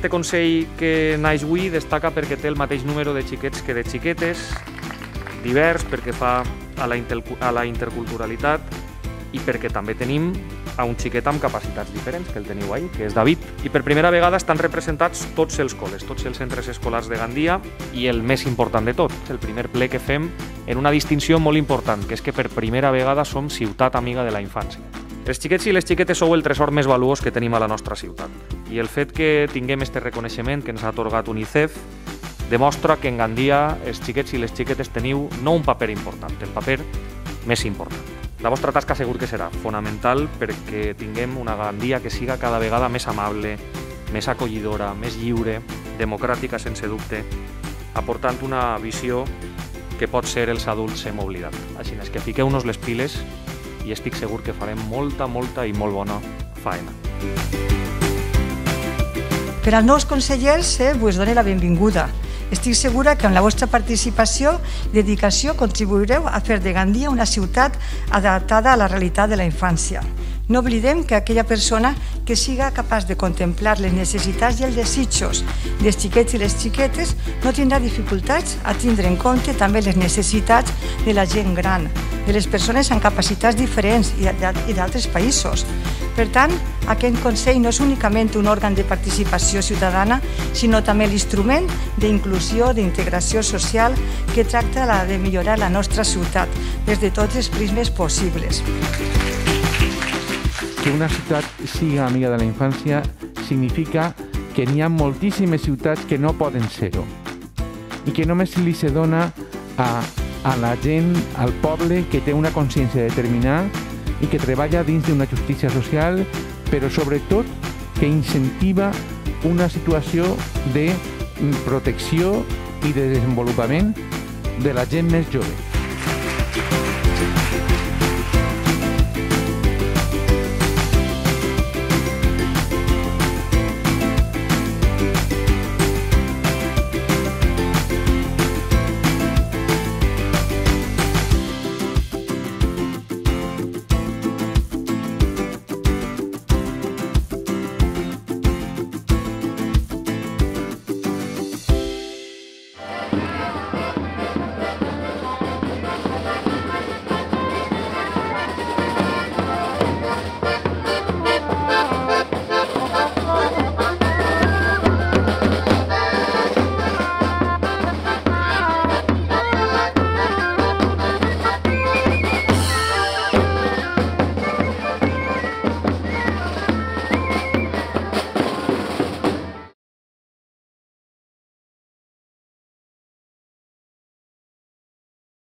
Este Consell que naix avui destaca perquè té el mateix número de xiquets que de xiquetes, divers perquè fa a la interculturalitat i perquè també tenim a un xiquet amb capacitats diferents, que el teniu ahí, que és David. I per primera vegada estan representats tots els col·les, tots els centres escolars de Gandia i el més important de tot, el primer ple que fem en una distinció molt important, que és que per primera vegada som ciutat amiga de la infància. Els xiquets i les xiquetes sou el tresor més valuós que tenim a la nostra ciutat. I el fet que tinguem este reconeixement que ens ha atorgat UNICEF demostra que en Gandia els xiquets i les xiquetes teniu no un paper important, el paper més important. La vostra tasca segur que serà fonamental perquè tinguem una Gandia que siga cada vegada més amable, més acollidora, més lliure, democràtica sense dubte, aportant una visió que pot ser els adults hem oblidat. Així és que fiqueu-nos les piles i estic segur que farem molta i molt bona faena. Per als nous consellers us dono la benvinguda. Estic segura que amb la vostra participació i dedicació contribuireu a fer de Gandia una ciutat adaptada a la realitat de la infància. No oblidem que aquella persona que siga capaç de contemplar les necessitats i els desitjos dels xiquets i les xiquetes no tindrà dificultats a tindre en compte també les necessitats de la gent gran, de les persones amb capacitats diferents i d'altres països. Per tant, aquest Consell no és únicament un òrgan de participació ciutadana, sinó també l'instrument d'inclusió, d'integració social que tracta de millorar la nostra ciutat des de tots els prismes possibles. Que una ciutat siga amiga de la infància significa que n'hi ha moltíssimes ciutats que no poden ser-ho i que només li se dona a la gent, al poble que té una consciència determinada i que treballa dins d'una justícia social, però sobretot que incentiva una situació de protecció i de desenvolupament de la gent més jove.